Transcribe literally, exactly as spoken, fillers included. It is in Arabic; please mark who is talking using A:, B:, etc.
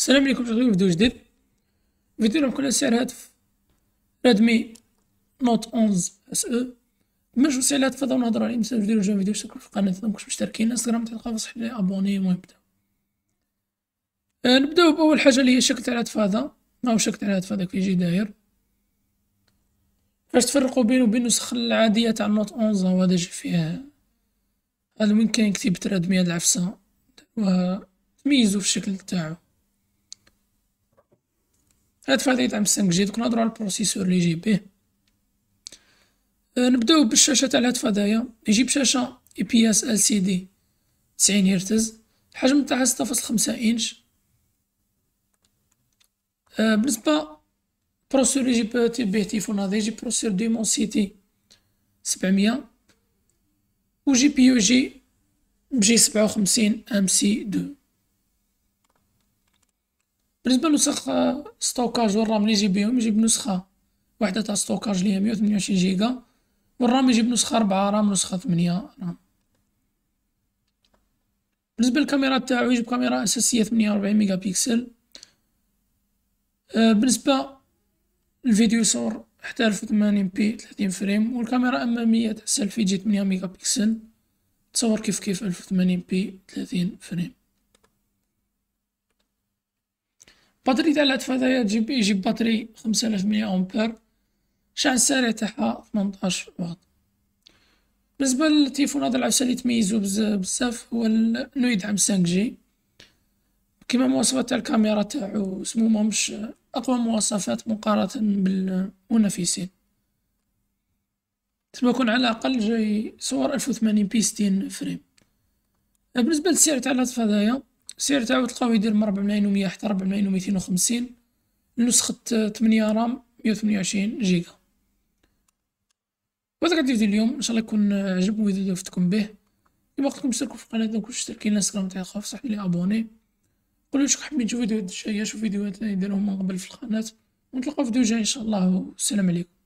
A: السلام عليكم، شغالين في فيديو جديد. فيديو راح يكون على سعر هاتف ريدمي نوت احداش اس او. باش نوسع على الهاتف هذا ونهضرو عليه، نساو ديرو جوج فيديو، اشتركوا في القناة إذا مكنتوش مشتركين، انستغرام تلقاو صح لي ابوني. المهم نبداو. آه نبداو بأول حاجة اللي هي الشكل تاع الهاتف هذا. هاو الشكل تاع الهاتف هذا كي يجي داير. باش تفرقوا بينو وبين النسخ العادية تاع النوت احداش، هو هذا جي فيه هذا وين كاين كتيبة ريدمي هاد العفسة، تميزو في الشكل تاعو. الهاتف هذا يدعم خمسة جي. دوك نهضرو على البروسيسور اللي يجي بيه. أه نبداو بالشاشة تاع الهاتف هذايا. يجي بشاشة اي بي اس ال سي دي تسعين هرتز، الحجم تاعها ستة فاصلة خمسة انش. أه بالنسبة بروسيسور اللي يجي بيه التيفون هذا، يجي بروسيسور ديمونسيتي سبعمية، و جي بي يو يجي بجي سبعة وخمسين ام سي دو. بالنسبة لنسخ ستوكاج والرام اللي يجي بيهم، يجي بنسخة وحدة تاع ستوكاج اللي هي مية وثمانية وعشرين جيجا، والرام يجي بنسخة ربعة رام نسخة ثمنية رام. بالنسبة للكاميرا تاعو، يجي بكاميرا أساسية ثمانية وربعين ميجا بيكسل. أه بالنسبة للفيديو يصور حتى ألف وثمانين بي ثلاثين فريم، والكاميرا الأمامية تاع السيلفي تجي ثمانية ميجا بيكسل، تصور كيف كيف ألف وثمانين بي ثلاثين فريم. البطارية تاع الهاتف هذايا تجي يجي ببطاري خمسة آلاف مية أمبير، الشحن السريع تاعها ثمنطاش واط. بالنسبة للتليفون هذا، العفسة اللي تميزو بزاف هو انو يدعم خمسة جي. كيما مواصفات تاع الكاميرا تاعو سمو ماهمش أقوى مواصفات مقارنة بالمنافسين، تسمى يكون على الأقل جاي صور ألف وثمانين بي ستين فريم. بالنسبة للسعر تاع الهاتف هذايا، السعر تاعو تلقاو يدير من ربع ملاين ومية حتى ربع ملاين وميتين وخمسين، لنسخة ثمانية رام مية وثمانية وعشرين جيجا. وهذا كان فيديو اليوم، ان شاء الله يكون عجبكم الفيديو فتكم به. كيما قلت لكم اشتركوا في القناة إذا مكنتوش مشتركين، الانستغرام تاعي خاف صح لي ابوني. قولوا واش حابين تشوفوا فيديوهات جاية، شوفوا فيديوهات اللي نديروهم من قبل في القناة، ونتلاقاو في فيديو جاي ان شاء الله، والسلام عليكم.